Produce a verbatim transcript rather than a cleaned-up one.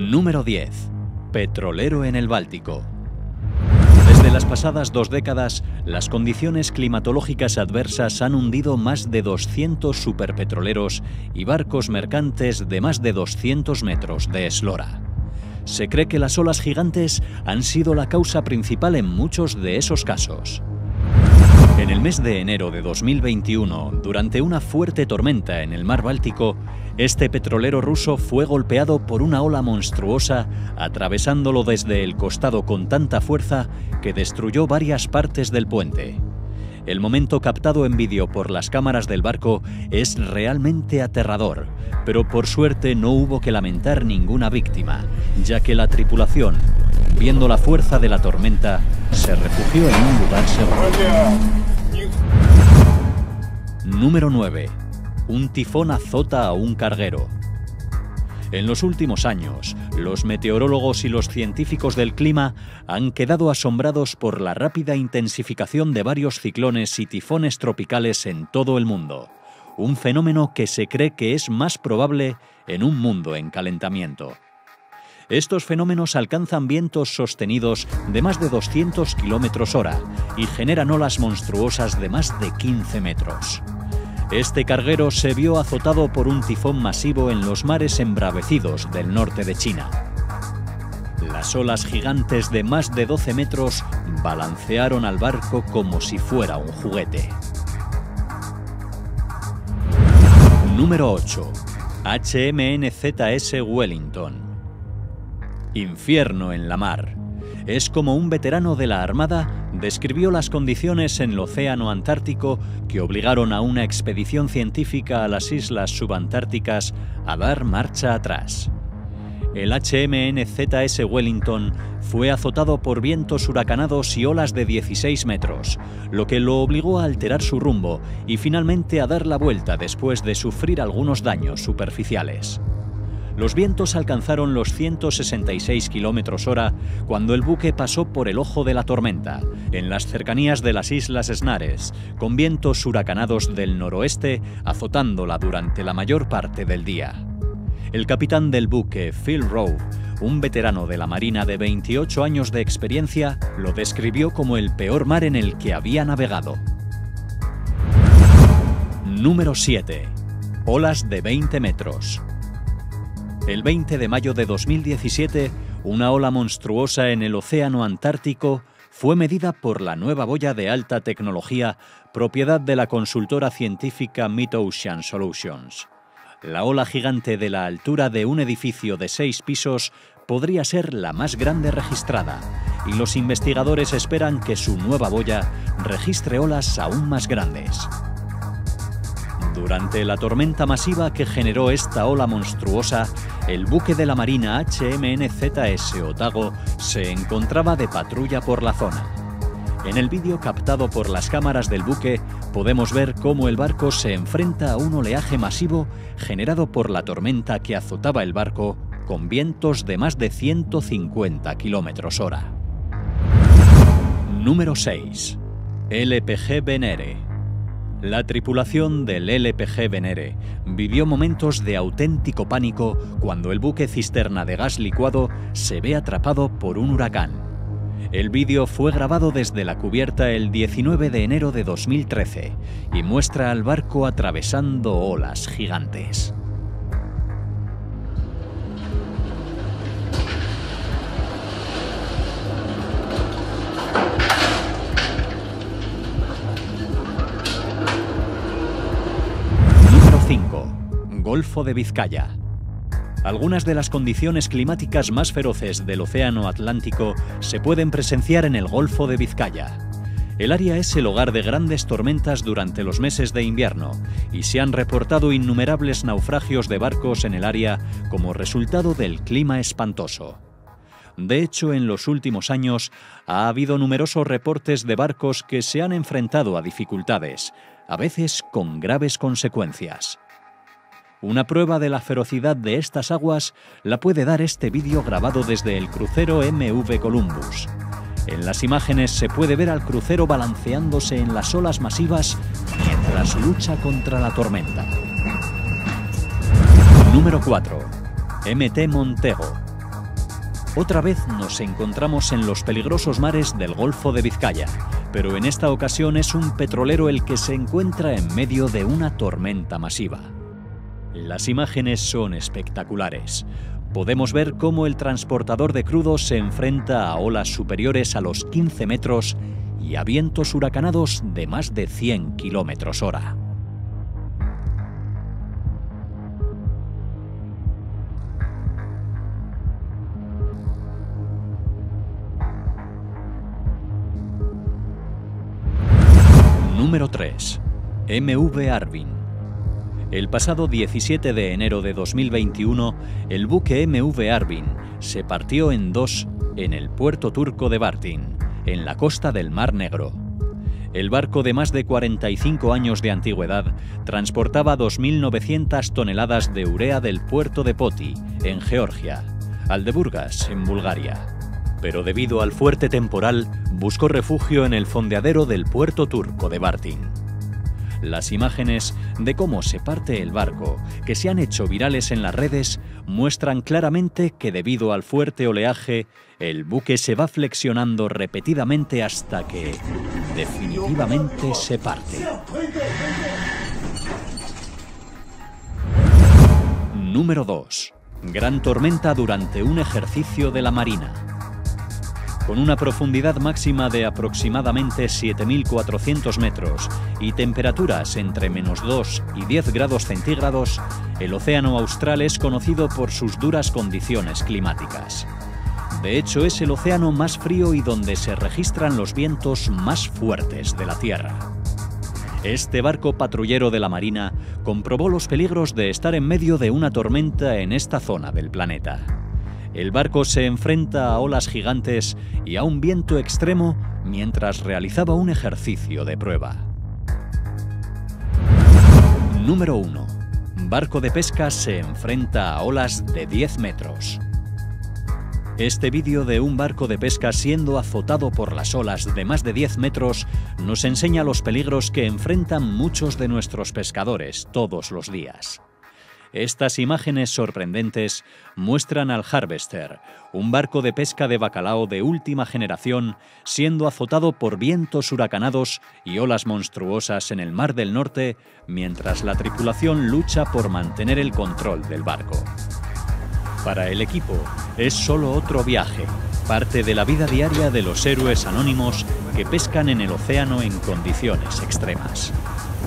Número diez. Petrolero en el Báltico. Desde las pasadas dos décadas, las condiciones climatológicas adversas han hundido más de doscientos superpetroleros y barcos mercantes de más de doscientos metros de eslora. Se cree que las olas gigantes han sido la causa principal en muchos de esos casos. En el mes de enero de dos mil veintiuno, durante una fuerte tormenta en el mar Báltico, este petrolero ruso fue golpeado por una ola monstruosa, atravesándolo desde el costado con tanta fuerza que destruyó varias partes del puente. El momento captado en vídeo por las cámaras del barco es realmente aterrador, pero por suerte no hubo que lamentar ninguna víctima, ya que la tripulación, viendo la fuerza de la tormenta, se refugió en un lugar seguro. Número nueve. Un tifón azota a un carguero. En los últimos años, los meteorólogos y los científicos del clima han quedado asombrados por la rápida intensificación de varios ciclones y tifones tropicales en todo el mundo, un fenómeno que se cree que es más probable en un mundo en calentamiento. Estos fenómenos alcanzan vientos sostenidos de más de doscientos kilómetros hora y generan olas monstruosas de más de quince metros. Este carguero se vio azotado por un tifón masivo en los mares embravecidos del norte de China. Las olas gigantes de más de doce metros balancearon al barco como si fuera un juguete. Número ocho. H M N Z S Wellington. Infierno en la mar. Es como un veterano de la Armada describió las condiciones en el Océano Antártico que obligaron a una expedición científica a las islas subantárticas a dar marcha atrás. El H M N Z S Wellington fue azotado por vientos huracanados y olas de dieciséis metros, lo que lo obligó a alterar su rumbo y finalmente a dar la vuelta después de sufrir algunos daños superficiales. Los vientos alcanzaron los ciento sesenta y seis kilómetros hora cuando el buque pasó por el ojo de la tormenta, en las cercanías de las Islas Snares, con vientos huracanados del noroeste azotándola durante la mayor parte del día. El capitán del buque, Phil Rowe, un veterano de la Marina de veintiocho años de experiencia, lo describió como el peor mar en el que había navegado. Número siete. Olas de veinte metros. El veinte de mayo de dos mil diecisiete, una ola monstruosa en el Océano Antártico fue medida por la nueva boya de alta tecnología propiedad de la consultora científica MidOcean Solutions. La ola gigante de la altura de un edificio de seis pisos podría ser la más grande registrada, y los investigadores esperan que su nueva boya registre olas aún más grandes. Durante la tormenta masiva que generó esta ola monstruosa, el buque de la Marina H M N Z S Otago se encontraba de patrulla por la zona. En el vídeo captado por las cámaras del buque podemos ver cómo el barco se enfrenta a un oleaje masivo generado por la tormenta que azotaba el barco con vientos de más de ciento cincuenta kilómetros hora. Número seis. L P G Venere. La tripulación del L P G Venere vivió momentos de auténtico pánico cuando el buque cisterna de gas licuado se ve atrapado por un huracán. El vídeo fue grabado desde la cubierta el diecinueve de enero de dos mil trece y muestra al barco atravesando olas gigantes. cinco. Golfo de Vizcaya. Algunas de las condiciones climáticas más feroces del Océano Atlántico se pueden presenciar en el Golfo de Vizcaya. El área es el hogar de grandes tormentas durante los meses de invierno y se han reportado innumerables naufragios de barcos en el área como resultado del clima espantoso. De hecho, en los últimos años ha habido numerosos reportes de barcos que se han enfrentado a dificultades, a veces con graves consecuencias. Una prueba de la ferocidad de estas aguas la puede dar este vídeo grabado desde el crucero M V Columbus. En las imágenes se puede ver al crucero balanceándose en las olas masivas mientras lucha contra la tormenta. Número cuatro. M T Montego. Otra vez nos encontramos en los peligrosos mares del Golfo de Vizcaya, pero en esta ocasión es un petrolero el que se encuentra en medio de una tormenta masiva. Las imágenes son espectaculares. Podemos ver cómo el transportador de crudo se enfrenta a olas superiores a los quince metros y a vientos huracanados de más de cien kilómetros hora. Número tres. M V Arvin. El pasado diecisiete de enero de dos mil veintiuno, el buque M V Arvin se partió en dos en el puerto turco de Bartın, en la costa del Mar Negro. El barco de más de cuarenta y cinco años de antigüedad transportaba dos mil novecientas toneladas de urea del puerto de Poti, en Georgia, al de Burgas, en Bulgaria. Pero debido al fuerte temporal, buscó refugio en el fondeadero del puerto turco de Bartın. Las imágenes de cómo se parte el barco, que se han hecho virales en las redes, muestran claramente que debido al fuerte oleaje, el buque se va flexionando repetidamente hasta que definitivamente se parte. Número dos. Gran tormenta durante un ejercicio de la Marina. Con una profundidad máxima de aproximadamente siete mil cuatrocientos metros y temperaturas entre menos dos y diez grados centígrados, el Océano Austral es conocido por sus duras condiciones climáticas. De hecho, es el océano más frío y donde se registran los vientos más fuertes de la Tierra. Este barco patrullero de la Marina comprobó los peligros de estar en medio de una tormenta en esta zona del planeta. El barco se enfrenta a olas gigantes y a un viento extremo mientras realizaba un ejercicio de prueba. Número uno. Barco de pesca se enfrenta a olas de diez metros. Este vídeo de un barco de pesca siendo azotado por las olas de más de diez metros nos enseña los peligros que enfrentan muchos de nuestros pescadores todos los días. Estas imágenes sorprendentes muestran al Harvester, un barco de pesca de bacalao de última generación, siendo azotado por vientos huracanados y olas monstruosas en el Mar del Norte, mientras la tripulación lucha por mantener el control del barco. Para el equipo, es solo otro viaje, parte de la vida diaria de los héroes anónimos que pescan en el océano en condiciones extremas.